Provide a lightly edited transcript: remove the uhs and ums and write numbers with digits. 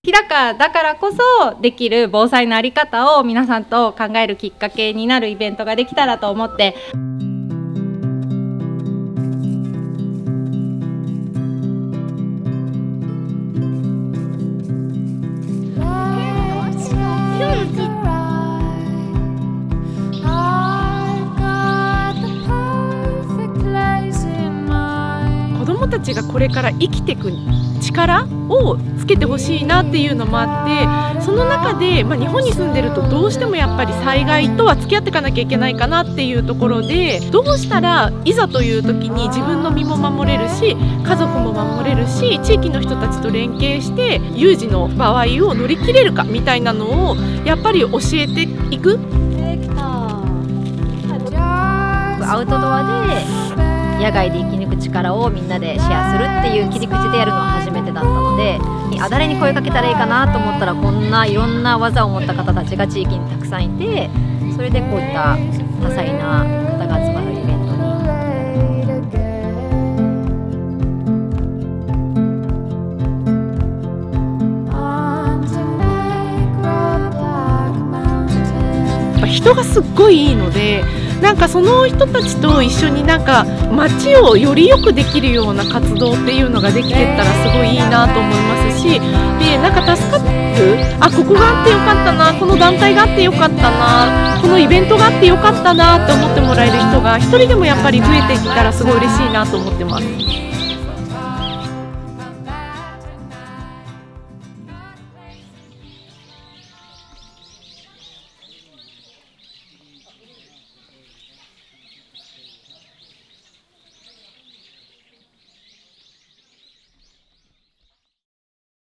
日高だからこそできる防災の在り方を皆さんと考えるきっかけになるイベントができたらと思って。 子どもたちがこれから生きていく力をつけてほしいなっていうのもあって、その中で、日本に住んでるとどうしてもやっぱり災害とは付き合っていかなきゃいけないかなっていうところで、どうしたらいざという時に自分の身も守れるし家族も守れるし地域の人たちと連携して有事の場合を乗り切れるかみたいなのをやっぱり教えていく。 アウトドアで野外で生き抜く力をみんなでシェアするっていう切り口でやるのは初めてだったので、誰に声かけたらいいかなと思ったら、こんないろんな技を持った方たちが地域にたくさんいて、それでこういった多彩な方が集まるイベントに。 人がすっごいいいので、なんかその人たちと一緒になんか街をより良くできるような活動っていうのができてったらすごいいいなと思いますし、でなんか助かる、ここがあってよかったな、この団体があってよかったな、このイベントがあってよかったなって思ってもらえる人が一人でもやっぱり増えていったらすごい嬉しいなと思ってます。